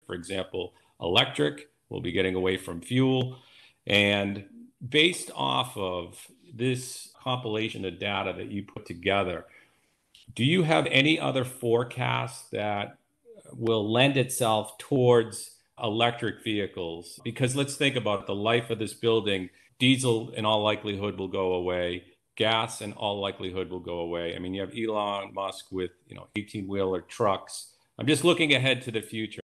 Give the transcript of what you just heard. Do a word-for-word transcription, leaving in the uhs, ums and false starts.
For example, electric, we'll be getting away from fuel. And based off of this compilation of data that you put together, do you have any other forecasts that will lend itself towards electric vehicles? Because let's think about the life of this building. Diesel in all likelihood will go away. Gas in all likelihood will go away. I mean, you have Elon Musk with, you know, eighteen wheeler trucks. I'm just looking ahead to the future.